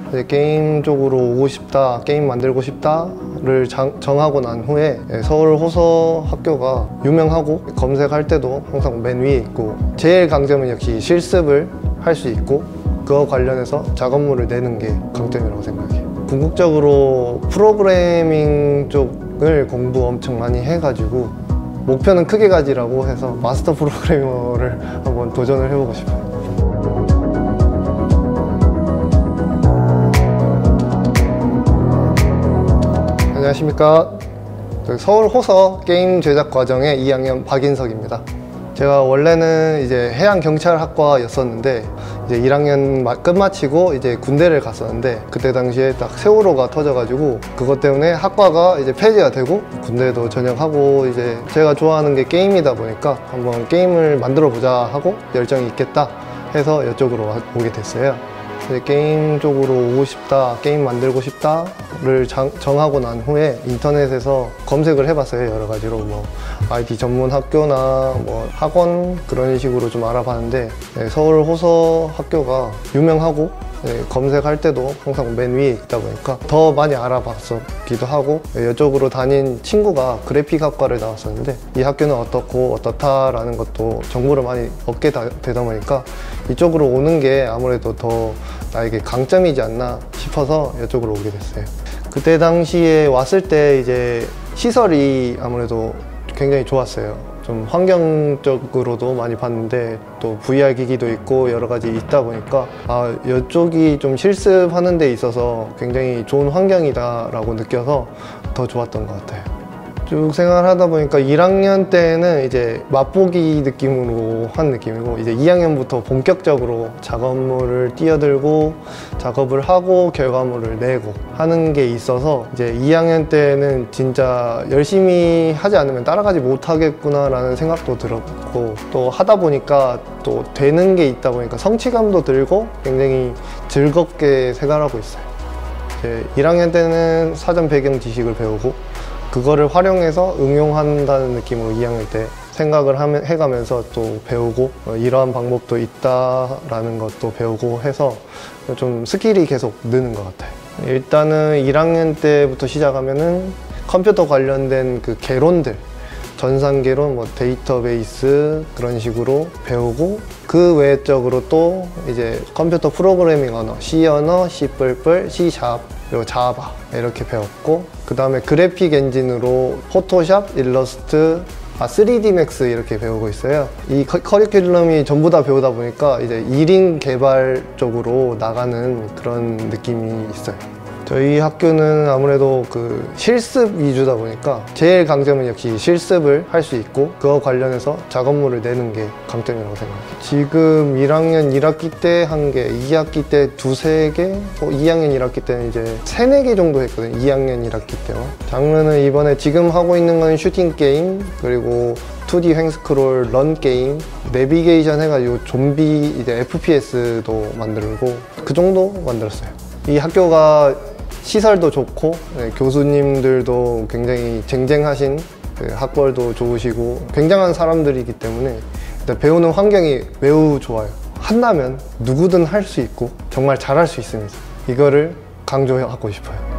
이제 게임 쪽으로 오고 싶다, 게임 만들고 싶다를 정하고 난 후에 서울 호서 학교가 유명하고 검색할 때도 항상 맨 위에 있고, 제일 강점은 역시 실습을 할 수 있고 그거 관련해서 작업물을 내는 게 강점이라고 생각해요. 궁극적으로 프로그래밍 쪽을 공부 엄청 많이 해가지고 목표는 크게 가지라고 해서 마스터 프로그래머를 한번 도전을 해보고 싶어요. 안녕하십니까. 서울 호서 게임 제작 과정의 2학년 박인석입니다. 제가 원래는 이제 해양경찰학과였었는데 이제 1학년 끝마치고 이제 군대를 갔었는데, 그때 당시에 딱 세월호가 터져가지고 그것 때문에 학과가 이제 폐지가 되고 군대도 전역하고, 이제 제가 좋아하는 게 게임이다 보니까 한번 게임을 만들어 보자 하고 열정이 있겠다 해서 이쪽으로 오게 됐어요. 게임 쪽으로 오고 싶다, 게임 만들고 싶다를 정하고 난 후에 인터넷에서 검색을 해봤어요. 여러 가지로 뭐 IT 전문 학교나 뭐 학원 그런 식으로 좀 알아봤는데, 서울 호서 학교가 유명하고 검색할 때도 항상 맨 위에 있다 보니까 더 많이 알아봤었기도 하고, 이쪽으로 다닌 친구가 그래픽 학과를 나왔었는데 이 학교는 어떻고 어떻다라는 것도 정보를 많이 얻게 되다 보니까 이쪽으로 오는 게 아무래도 더 나에게 강점이지 않나 싶어서 이쪽으로 오게 됐어요. 그때 당시에 왔을 때 이제 시설이 아무래도 굉장히 좋았어요. 좀 환경적으로도 많이 봤는데 또 VR 기기도 있고 여러 가지 있다 보니까 이쪽이 좀 실습하는 데 있어서 굉장히 좋은 환경이다 라고 느껴서 더 좋았던 것 같아요. 쭉 생활하다 보니까 1학년 때는 이제 맛보기 느낌으로 한 느낌이고, 이제 2학년부터 본격적으로 작업물을 뛰어들고 작업을 하고 결과물을 내고 하는 게 있어서 이제 2학년 때는 진짜 열심히 하지 않으면 따라가지 못하겠구나 라는 생각도 들었고, 또 하다 보니까 또 되는 게 있다 보니까 성취감도 들고 굉장히 즐겁게 생활하고 있어요. 이제 1학년 때는 사전 배경 지식을 배우고 그거를 활용해서 응용한다는 느낌으로 2학년 때 생각을 해가면서 또 배우고, 이러한 방법도 있다라는 것도 배우고 해서 좀 스킬이 계속 느는 것 같아요. 일단은 1학년 때부터 시작하면은 컴퓨터 관련된 그 개론들, 전산개론, 뭐 데이터베이스 그런 식으로 배우고, 그 외적으로 또 이제 컴퓨터 프로그래밍 언어, C 언어, C++, C#, 그리고 자바 이렇게 배웠고, 그 다음에 그래픽 엔진으로 포토샵, 일러스트, 3D 맥스 이렇게 배우고 있어요. 이 커리큘럼이 전부 다 배우다 보니까 이제 1인 개발 쪽으로 나가는 그런 느낌이 있어요. 저희 학교는 아무래도 그 실습 위주다 보니까 제일 강점은 역시 실습을 할 수 있고 그거 관련해서 작업물을 내는 게 강점이라고 생각해요. 지금 1학년 1학기 때 1개, 2학기 때 2~3개, 2학년 1학기 때는 이제 3~4개 정도 했거든요. 2학년 1학기 때만. 장르는 이번에 지금 하고 있는 건 슈팅 게임, 그리고 2D 횡스크롤 런 게임, 내비게이션 해가지고 좀비 이제 FPS도 만들고 그 정도 만들었어요. 이 학교가 시설도 좋고 교수님들도 굉장히 쟁쟁하신, 학벌도 좋으시고 굉장한 사람들이기 때문에 일단 배우는 환경이 매우 좋아요. 한다면 누구든 할 수 있고 정말 잘할 수 있습니다. 이거를 강조하고 싶어요.